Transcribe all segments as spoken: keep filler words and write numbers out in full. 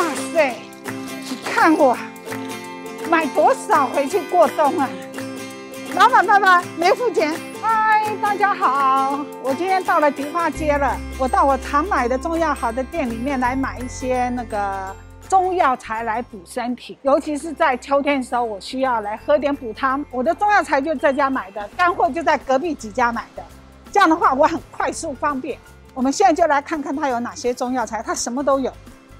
哇塞，你看我买多少回去过冬啊！老板爸爸没付钱。嗨，大家好，我今天到了迪化街了。我到我常买的中药行的店里面来买一些那个中药材来补身体，尤其是在秋天的时候，我需要来喝点补汤。我的中药材就这家买的，干货就在隔壁几家买的。这样的话，我很快速方便。我们现在就来看看它有哪些中药材，它什么都有。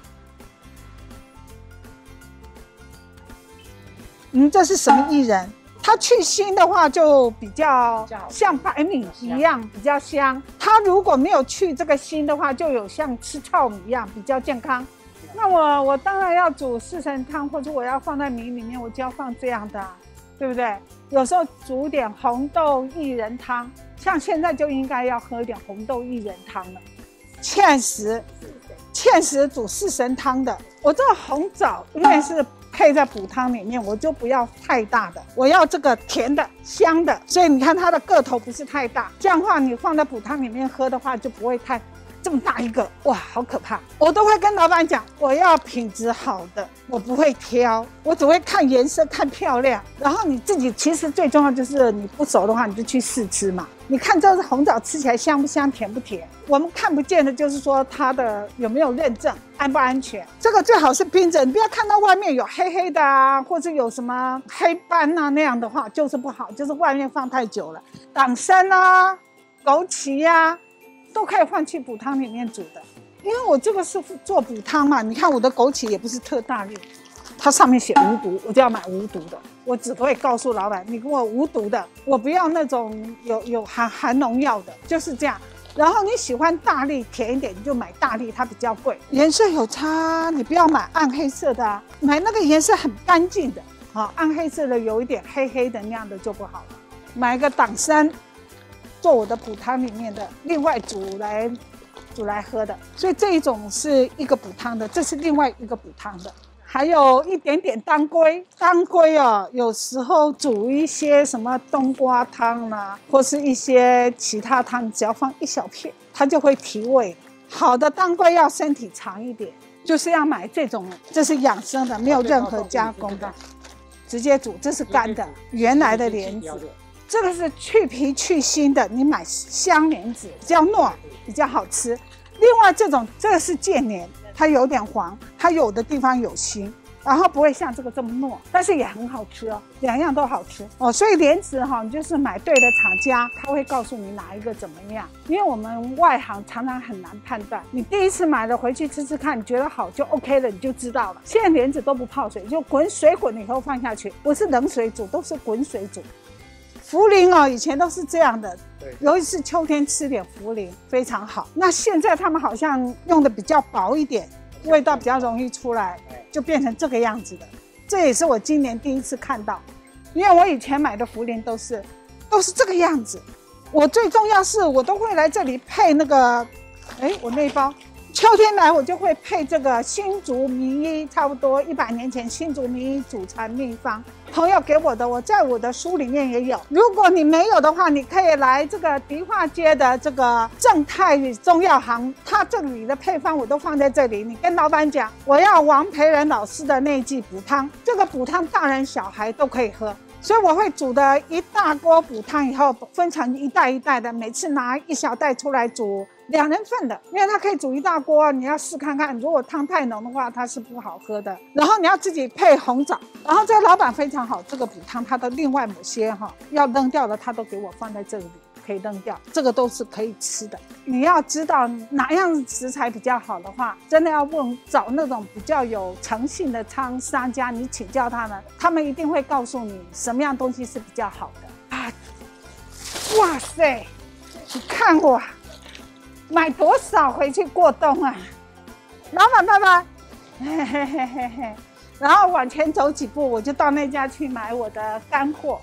嗯，这是什么薏仁？它去腥的话，就比较像白米一样，比较香。它如果没有去这个腥的话，就有像吃糙米一样，比较健康。那我我当然要煮四神汤，或者我要放在米里面，我就要放这样的、啊，对不对？有时候煮点红豆薏仁汤，像现在就应该要喝一点红豆薏仁汤了。芡实，芡实煮四神汤的，我这个红枣因为是配在补汤里面，我就不要太大的，我要这个甜的、香的，所以你看它的个头不是太大，这样的话你放在补汤里面喝的话就不会太这么大一个，哇，好可怕！我都会跟老板讲，我要品质好的，我不会挑，我只会看颜色、看漂亮。然后你自己其实最重要就是你不熟的话，你就去试吃嘛。你看这个红枣吃起来香不香、甜不甜？我们看不见的就是说它的有没有认证、安不安全。这个最好是冰着，你不要看到外面有黑黑的啊，或者有什么黑斑啊那样的话，就是不好，就是外面放太久了。党参啊、枸杞呀、啊。都可以放去补汤里面煮的，因为我这个是做补汤嘛。你看我的枸杞也不是特大粒，它上面写无毒，我就要买无毒的。我只会告诉老板，你给我无毒的，我不要那种有有含含农药的，就是这样。然后你喜欢大粒甜一点，你就买大粒，它比较贵。颜色有差，你不要买暗黑色的啊，买那个颜色很干净的，好，暗黑色的有一点黑黑的那样的就不好了。买一个党参。做我的补汤里面的，另外煮来煮来喝的，所以这一种是一个补汤的，这是另外一个补汤的，还有一点点当归。当归哦，有时候煮一些什么冬瓜汤啦、啊，或是一些其他汤，只要放一小片，它就会提味。好的当归要身体长一点，就是要买这种，这是养生的，没有任何加工的，直接煮。这是干的，原来的莲子。这个是去皮去腥的，你买香莲子比较糯，比较好吃。另外这种这个是剑莲，它有点黄，它有的地方有腥，然后不会像这个这么糯，但是也很好吃哦，两样都好吃哦。所以莲子哈、哦，你就是买对的厂家，他会告诉你哪一个怎么样。因为我们外行常常很难判断，你第一次买了回去吃吃看，你觉得好就 OK 了，你就知道了。现在莲子都不泡水，就滚水滚了以后放下去，不是冷水煮，都是滚水煮。茯苓哦，以前都是这样的，尤其是秋天吃点茯苓非常好。那现在他们好像用的比较薄一点，味道比较容易出来，就变成这个样子的。这也是我今年第一次看到，因为我以前买的茯苓都是都是这个样子。我最重要是我都会来这里配那个，哎，我那一包。秋天来我就会配这个新竹名医，差不多一百年前新竹名医祖传秘方，朋友给我的，我在我的书里面也有。如果你没有的话，你可以来这个迪化街的这个正泰中药行，它这里的配方我都放在这里。你跟老板讲，我要王培仁老师的那一剂补汤，这个补汤大人小孩都可以喝。所以我会煮的一大锅补汤以后，分成一袋一袋的，每次拿一小袋出来煮两人份的，因为它可以煮一大锅，你要试看看，如果汤太浓的话，它是不好喝的。然后你要自己配红枣，然后这个老板非常好，这个补汤它的另外某些哈要扔掉的，他都给我放在这里。可以扔掉，这个都是可以吃的。你要知道哪样食材比较好的话，真的要问找那种比较有诚信的商商家，你请教他们，他们一定会告诉你什么样东西是比较好的啊！哇塞，你看我买多少回去过冬啊！老板爸爸，嘿嘿嘿嘿嘿，然后往前走几步，我就到那家去买我的干货。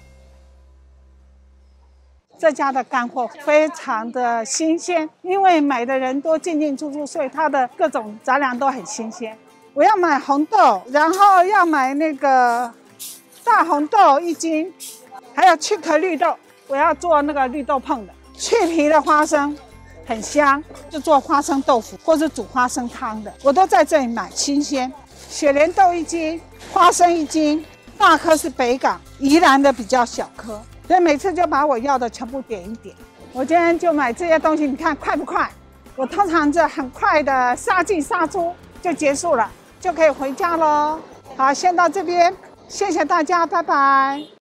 这家的干货非常的新鲜，因为买的人多，进进出出，所以它的各种杂粮都很新鲜。我要买红豆，然后要买那个大红豆一斤，还有去壳绿豆，我要做那个绿豆椪的。去皮的花生很香，就做花生豆腐或者煮花生汤的，我都在这里买新鲜。 雪莲豆一斤，花生一斤，大颗是北港，宜兰的比较小颗，所以每次就把我要的全部点一点。我今天就买这些东西，你看快不快？我通常这很快的杀进杀出就结束了，就可以回家咯。好，先到这边，谢谢大家，拜拜。